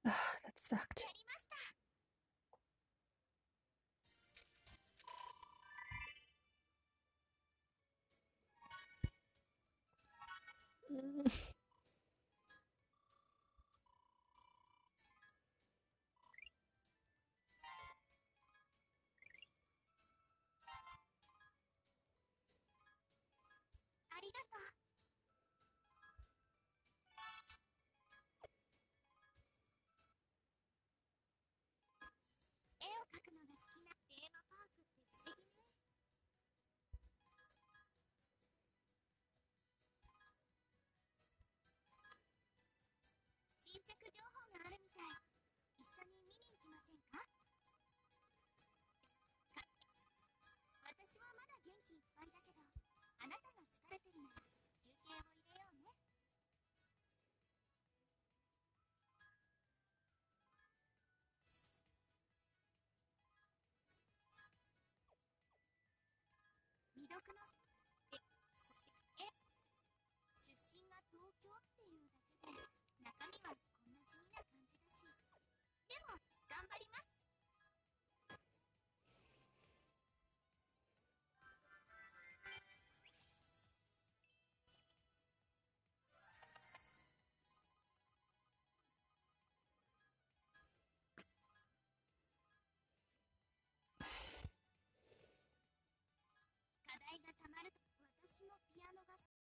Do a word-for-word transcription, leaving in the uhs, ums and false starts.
Ah, that sucked. やりました。 Mm. ありがとう。絵を描くのが好きなテーマパークって不思議ね。新着情報があるみたい。一緒に見に行きませんか？か私はまだ元気いっぱいだけど、あなたが疲れてるなら休憩を入れようね。未読のええ出身が東京っていうだけで中身はこんな地味な感じだし、でも頑張ります。課題がたまると私もピアノが好